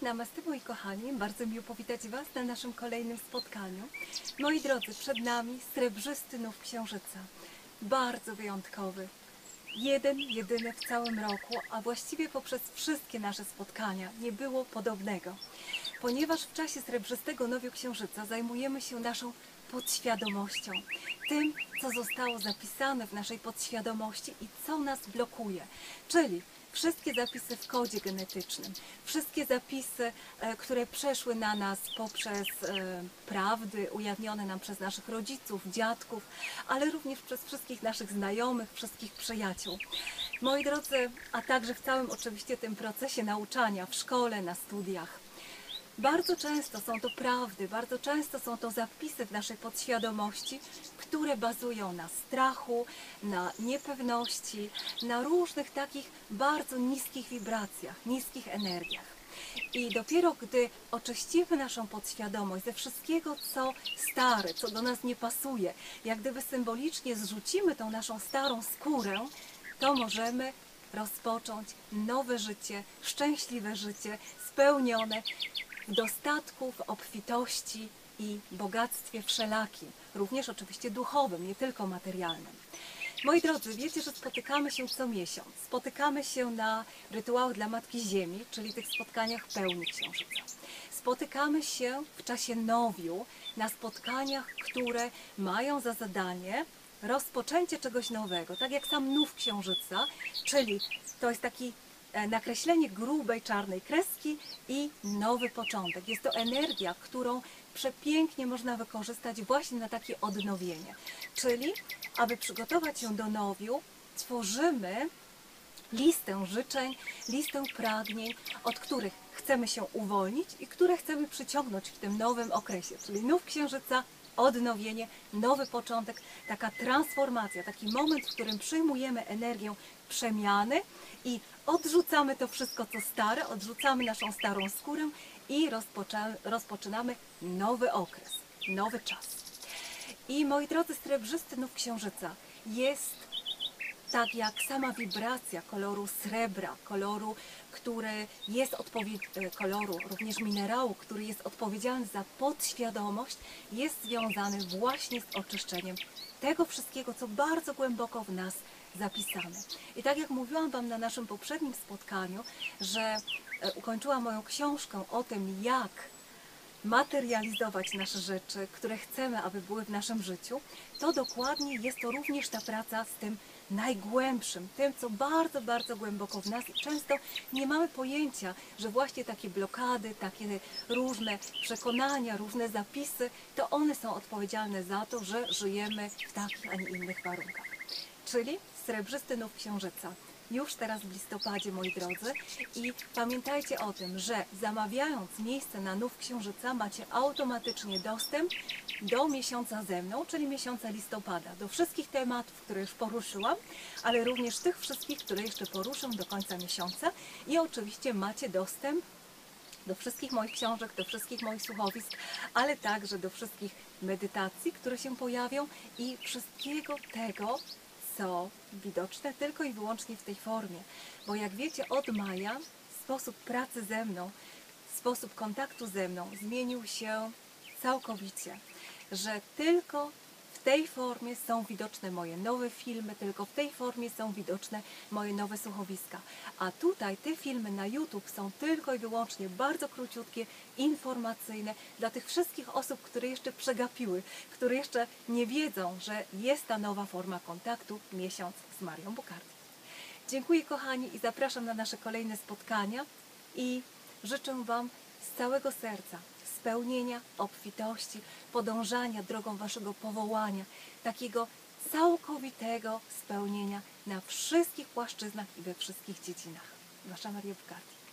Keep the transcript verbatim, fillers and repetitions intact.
Namaste moi kochani, bardzo miło powitać Was na naszym kolejnym spotkaniu. Moi drodzy, przed nami srebrzysty nów księżyca, bardzo wyjątkowy. Jeden, jedyny w całym roku, a właściwie poprzez wszystkie nasze spotkania nie było podobnego. Ponieważ w czasie srebrzystego nowiu księżyca zajmujemy się naszą podświadomością, tym, co zostało zapisane w naszej podświadomości i co nas blokuje, czyli wszystkie zapisy w kodzie genetycznym, wszystkie zapisy, które przeszły na nas poprzez prawdy ujawnione nam przez naszych rodziców, dziadków, ale również przez wszystkich naszych znajomych, wszystkich przyjaciół. Moi drodzy, a także w całym oczywiście tym procesie nauczania w szkole, na studiach. Bardzo często są to prawdy, bardzo często są to zapisy w naszej podświadomości, które bazują na strachu, na niepewności, na różnych takich bardzo niskich wibracjach, niskich energiach. I dopiero gdy oczyścimy naszą podświadomość ze wszystkiego, co stare, co do nas nie pasuje, jak gdyby symbolicznie zrzucimy tą naszą starą skórę, to możemy rozpocząć nowe życie, szczęśliwe życie, spełnione, w dostatku, w obfitości i bogactwie wszelakim, również oczywiście duchowym, nie tylko materialnym. Moi drodzy, wiecie, że spotykamy się co miesiąc. Spotykamy się na rytuałach dla Matki Ziemi, czyli tych spotkaniach pełni księżyca. Spotykamy się w czasie nowiu, na spotkaniach, które mają za zadanie rozpoczęcie czegoś nowego, tak jak sam nów księżyca, czyli to jest taki nakreślenie grubej czarnej kreski i nowy początek. Jest to energia, którą przepięknie można wykorzystać właśnie na takie odnowienie. Czyli, aby przygotować się do nowiu, tworzymy listę życzeń, listę pragnień, od których chcemy się uwolnić i które chcemy przyciągnąć w tym nowym okresie. Czyli nów księżyca, odnowienie, nowy początek, taka transformacja, taki moment, w którym przyjmujemy energię przemiany i odrzucamy to wszystko, co stare, odrzucamy naszą starą skórę i rozpoczynamy nowy okres, nowy czas. I moi drodzy, srebrzysty nów księżyca jest tak jak sama wibracja koloru srebra, koloru, który jest odpowiedni, koloru również minerału, który jest odpowiedzialny za podświadomość, jest związany właśnie z oczyszczeniem tego wszystkiego, co bardzo głęboko w nas zapisane. I tak jak mówiłam Wam na naszym poprzednim spotkaniu, że ukończyłam moją książkę o tym, jak materializować nasze rzeczy, które chcemy, aby były w naszym życiu, to dokładnie jest to również ta praca z tym najgłębszym, tym, co bardzo, bardzo głęboko w nas i często nie mamy pojęcia, że właśnie takie blokady, takie różne przekonania, różne zapisy, to one są odpowiedzialne za to, że żyjemy w takich, a nie innych warunkach. Czyli srebrzysty nów księżyca. Już teraz w listopadzie, moi drodzy, i pamiętajcie o tym, że zamawiając miejsce na nów księżyca macie automatycznie dostęp do miesiąca ze mną, czyli miesiąca listopada, do wszystkich tematów, które już poruszyłam, ale również tych wszystkich, które jeszcze poruszę do końca miesiąca i oczywiście macie dostęp do wszystkich moich książek, do wszystkich moich słuchowisk, ale także do wszystkich medytacji, które się pojawią i wszystkiego tego, co widoczne tylko i wyłącznie w tej formie. Bo jak wiecie, od maja sposób pracy ze mną, sposób kontaktu ze mną zmienił się całkowicie. Że tylko w tej formie są widoczne moje nowe filmy, tylko w tej formie są widoczne moje nowe słuchowiska. A tutaj te filmy na YouTube są tylko i wyłącznie bardzo króciutkie, informacyjne dla tych wszystkich osób, które jeszcze przegapiły, które jeszcze nie wiedzą, że jest ta nowa forma kontaktu, miesiąc z Marią Bukarty. Dziękuję kochani i zapraszam na nasze kolejne spotkania i życzę Wam z całego serca spełnienia, obfitości, podążania drogą Waszego powołania, takiego całkowitego spełnienia na wszystkich płaszczyznach i we wszystkich dziedzinach. Wasza Maria Bukarty.